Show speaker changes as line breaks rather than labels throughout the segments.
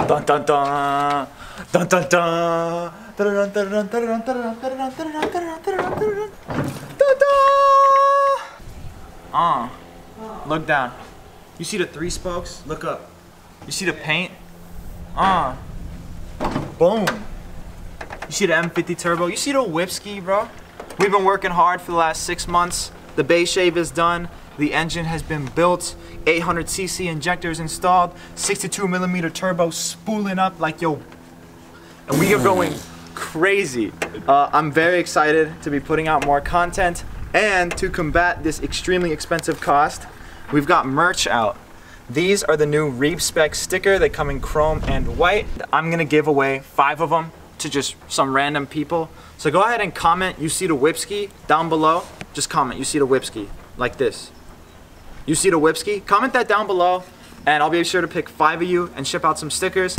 Dun dun dun. Dun dun dun. Look down. You see the 3 spokes? Look up. You see the paint? Boom. You see the M50 turbo? You see the whipski, bro? We've been working hard for the last 6 months. The base shave is done. The engine has been built. 800cc injectors installed. 62mm turbo spooling up like yo. And we are going crazy. I'm very excited to be putting out more content, and to combat this extremely expensive cost, we've got merch out. These are the new Reap Spec sticker. They come in chrome and white. I'm gonna give away 5 of them to just some random people. So go ahead and comment, you see the whipski down below. Just comment, you see the whipski, like this. You see the whipski? Comment that down below, and I'll be sure to pick 5 of you and ship out some stickers.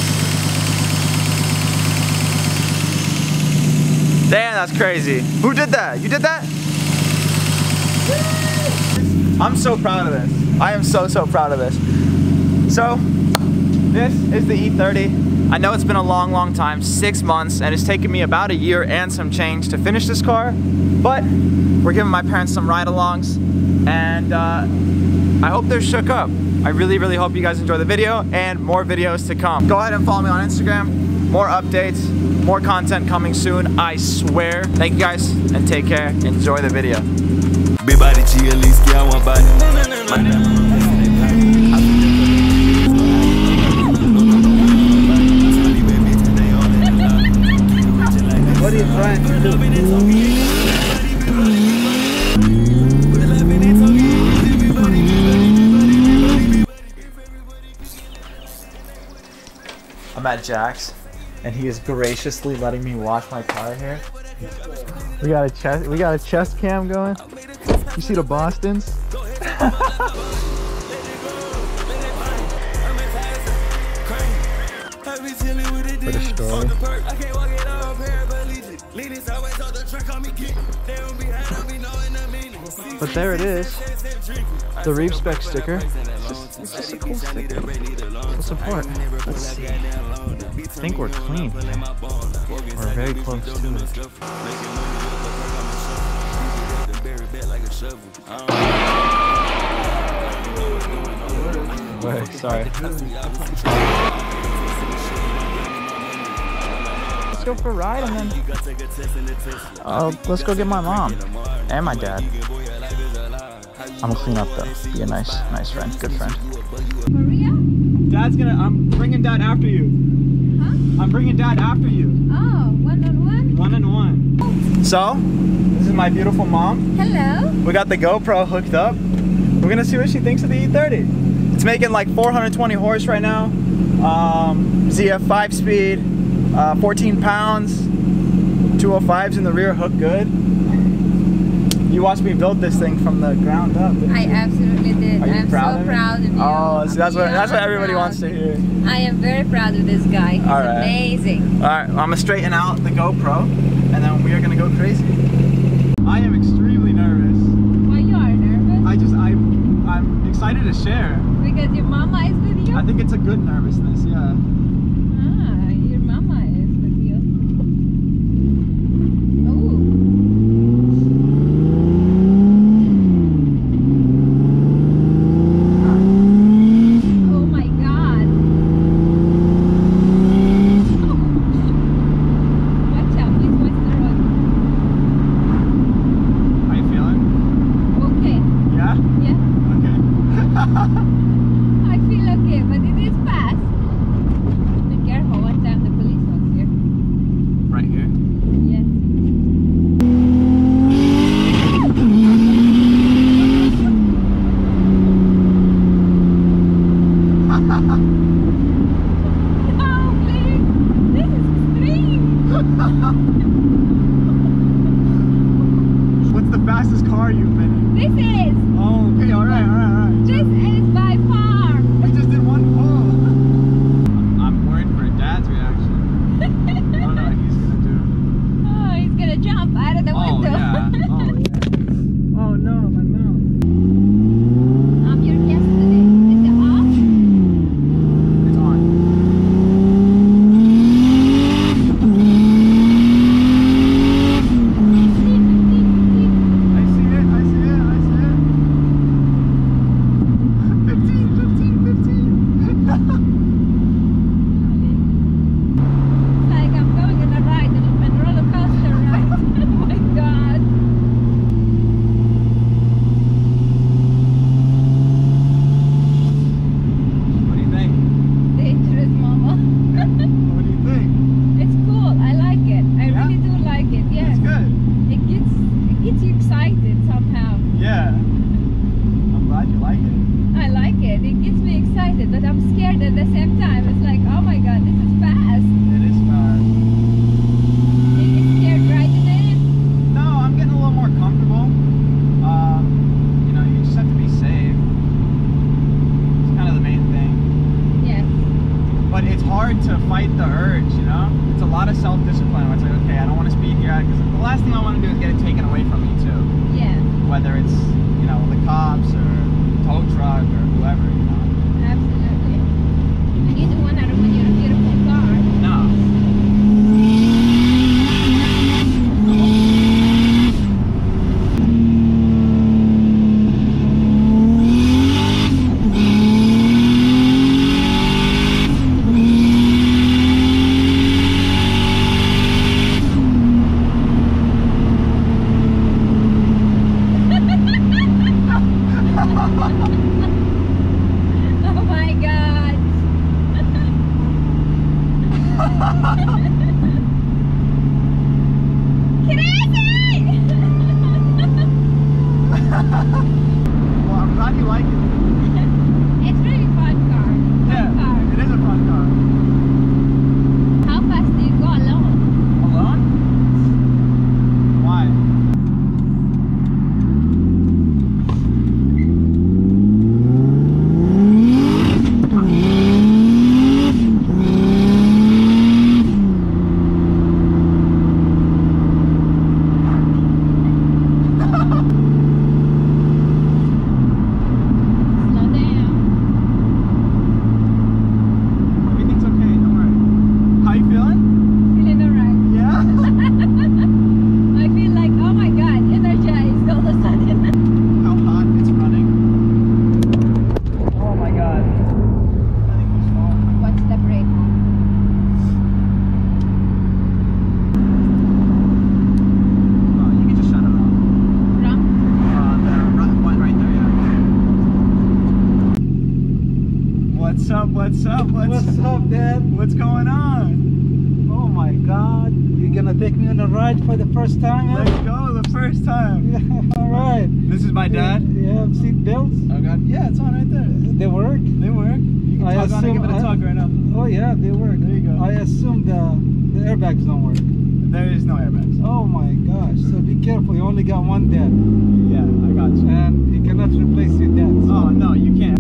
Damn, that's crazy. Who did that? You did that? I'm so proud of this. I am so proud of this. So, this is the E30. I know it's been a long time, 6 months, and it's taken me about a year and some change to finish this car, but we're giving my parents some ride-alongs, and I hope they're shook up. I really hope you guys enjoy the video, and more videos to come. Go ahead and follow me on Instagram. More updates, more content coming soon, I swear. Thank you guys, and take care. Enjoy the video.
Big body, G, at least, yeah, I want body.
What are you trying to do?
I'm at Jack's, and he is graciously letting me wash my car here. We got a chest cam going. You see the Bostons? For the story. But there it is, the Reap Spec sticker. It's just a cool sticker. We'll support. Let's see. I think we're clean here. We're very close to it. Wait, sorry. Let's go for a ride and then let's go get my mom and my dad. I'm gonna clean up though. Be a nice friend, good friend.
Maria?
Dad's gonna. I'm bringing Dad after you.
Huh?
I'm bringing Dad after you.
Oh, 1-on-1?
1-on-1. So, this is my beautiful mom.
Hello.
We got the GoPro hooked up. We're gonna see what she thinks of the E30. It's making like 420 horse right now. ZF 5-speed, 14 pounds, 205s in the rear, hook good. You watched me build this thing from the ground up.
I absolutely did.
I'm so proud of you. Oh, so that's what everybody wants to hear.
I am very proud of this guy. He's amazing.
All right, I'm gonna straighten out the GoPro, and then we are gonna go crazy. I am extremely nervous.
Why you are nervous?
I'm excited to share.
Because your mama is with you?
I think it's a good nervousness, yeah.
Ah, your mama is with you. Oh. Oh my God. Watch out, please watch the road.
How you feeling?
Okay.
Yeah?
Yeah.
Okay.
I feel okay, but it is fast. Be careful, one time the police was here.
Right here?
Yes. No, please! This is extreme!
What's the fastest car you've been in?
This is!
Oh, okay, alright.
This is by far!
We just did one pull. I'm worried for Dad's reaction. I don't know what he's gonna do.
Oh, he's gonna jump out of the window.
Oh, yeah. Oh, no, my mouth.
I'm your guest today. Is it off?
It's on.
I'm scared at the same time. It's like, oh my god, this is fast.
It is fast.
Are you scared riding it?
No, I'm getting a little more comfortable. You know, you just have to be safe. It's kind of the main thing.
Yes.
But it's hard to fight the urge, you know? It's a lot of self-discipline. It's like, okay, I don't want to speed here, because the last thing I want to do is get it taken away from me too.
Yeah.
Whether it's, you know, the cops or tow truck or whoever, you know?
Absolutely. And you don't want to ruin your beautiful car.
No.
Oh my god. Crazy!
Well, I'm glad you like it.
It's really fun car. Fun car.
It is a fun car.
How fast do you go alone?
Alone? Why?
Slow down.
Everything's okay, don't worry. How you feeling?
Feeling alright.
Yeah?
I feel like, oh my god, energized all of a sudden.
How hot it's running. Oh my god. I think we fall.
Watch the brake.
Oh, you can just shut it off.
From?
Right there, yeah. What's up? What's up?
What's up, Dad?
What's going on?
Oh my God! You're gonna take me on a ride for the first time?
Let's go, the first time.
Yeah, all right.
This is my dad.
You have seat belts?
Oh god. Yeah, it's on right there.
They work?
They work. You can tug on and give it a tug right now.
Oh yeah, they work.
There you go.
I assume the airbags don't work.
There is no airbags.
Oh my gosh! So be careful. You only got one dad,
Yeah, I got you.
and you cannot replace your dad. So.
Oh no, you can't.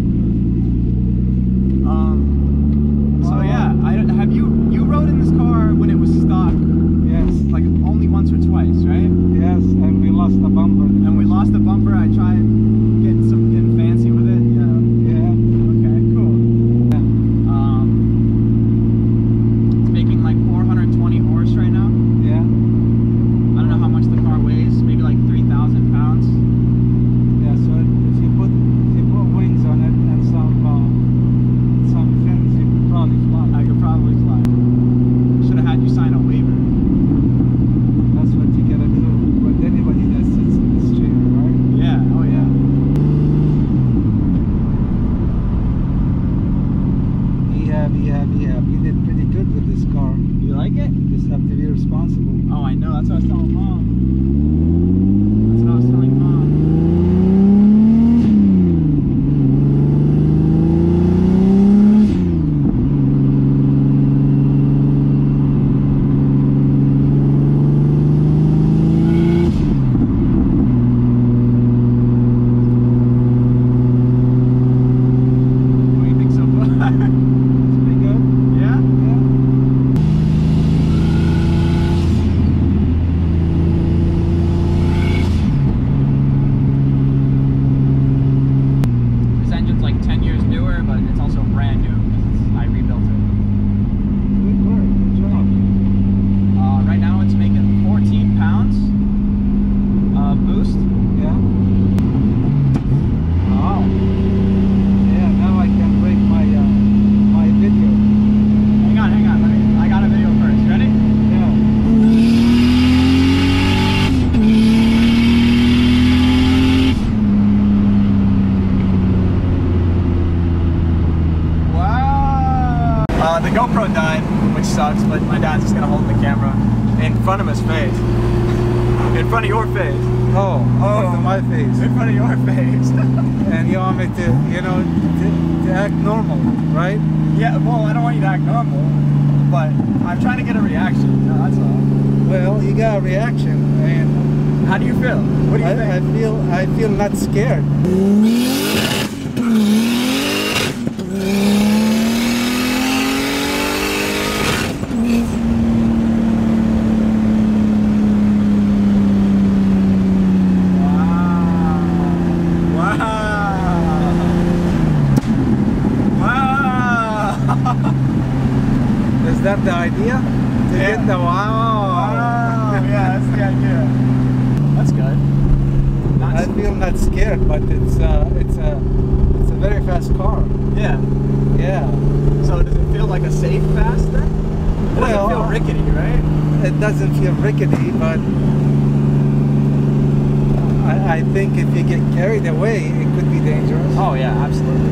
So yeah, have you rode in this car when it was stock,
Yes.
like only once or twice, right?
Yes, and we lost the bumper.
And we lost the bumper. I tried getting fancy with it. Yeah.
Yeah.
Okay. Cool.
Yeah.
It's making like 420 horse right now.
Yeah.
I don't know how much the car weighs. Maybe like 3,000 pounds.
Yeah. So if you put wings on it and some fins, you could probably fly.
I could probably fly. Should have had you sign a waiver.
That's what you gotta do with anybody that sits in this chair, right?
Yeah. Oh yeah.
Yeah. You did pretty good with this car.
You like it?
You just have to be responsible.
Oh, I know. That's what I was telling Mom. That's what I was telling Mom. What do you think so far?
It's pretty good.
Yeah?
Yeah.
This engine's like 10 years newer, but it's also brand new because I rebuilt it.
Good work. Good job.
Right now it's making 14 pounds boost.
Yeah. Wow. Yeah. Now I can break my my video.
Hang on. I got a video first. Ready?
Yeah.
Wow. The GoPro died, which sucks, but my dad's just gonna hold the camera in front of his face. In front of your face.
Oh, to my face.
In front of your face.
And you want me to, you know, to act normal, right?
Yeah, well, I don't want you to act normal, but I'm trying to get a reaction. No, that's all.
Well, you got a reaction, and
How do you feel? What do you think?
I feel not scared. Is that the idea? To
Yeah.
get the wow.
Yeah, that's the idea. That's good.
I feel not scared, but it's a very fast car.
Yeah.
Yeah.
So does it feel like a safe fast then? It doesn't feel rickety, right?
It doesn't feel rickety, but I think if you get carried away, it could be dangerous.
Oh yeah, absolutely.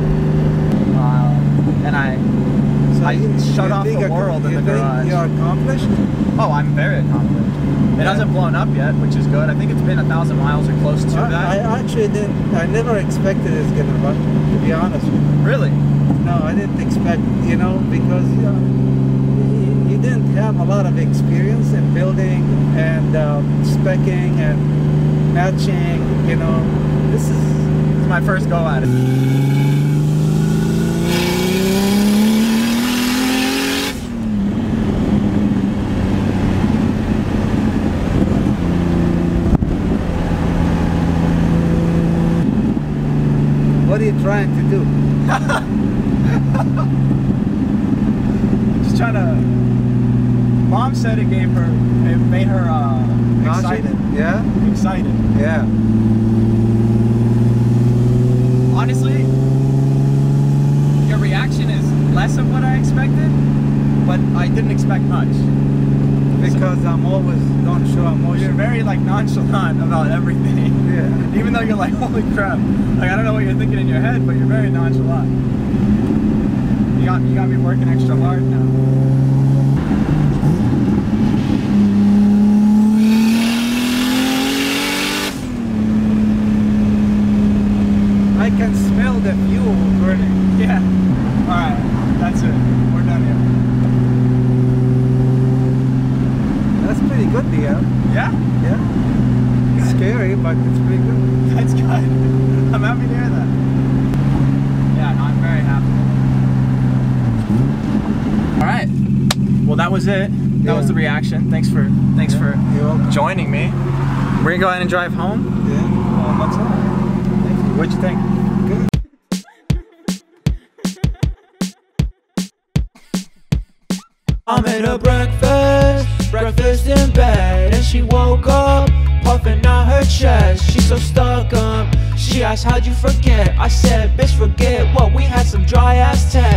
And I shut off the world in the garage.
You're accomplished?
Oh, I'm very accomplished. It hasn't blown up yet, which is good. I think it's been 1,000 miles or close to that.
I actually didn't. I never expected it's gonna run. To be honest with you.
Really?
No, I didn't expect. Because you didn't have a lot of experience in building and speccing and matching. This is
It's my first go at it.
What are you trying to do?
Just trying to. Mom said it made her excited.
Yeah?
Excited.
Yeah.
Honestly, your reaction is less of what I expected, but I didn't expect much.
Because I'm always don't show emotion.
You're very nonchalant about everything.
Yeah.
Even though you're like, holy crap. I don't know what you're thinking in your head, but you're very nonchalant. You got me working extra hard now.
I can smell the fuel burning.
Yeah. Alright, that's it. We're done here.
That's pretty good, Dia.
Yeah?
Yeah. It's scary, but it's pretty good.
That's good. I'm happy to hear that. Yeah, no, I'm very happy. Alright. Well, that was it. That was the reaction. Thanks for
You're welcome.
joining me. We're gonna go ahead and drive home.
Yeah.
That's all. Thank you. What'd you think?
Good.
I made her breakfast in bed, and she woke up, puffing out her chest. She's so stuck up. She asked, how'd you forget? I said, bitch, forget what? We had some dry ass text.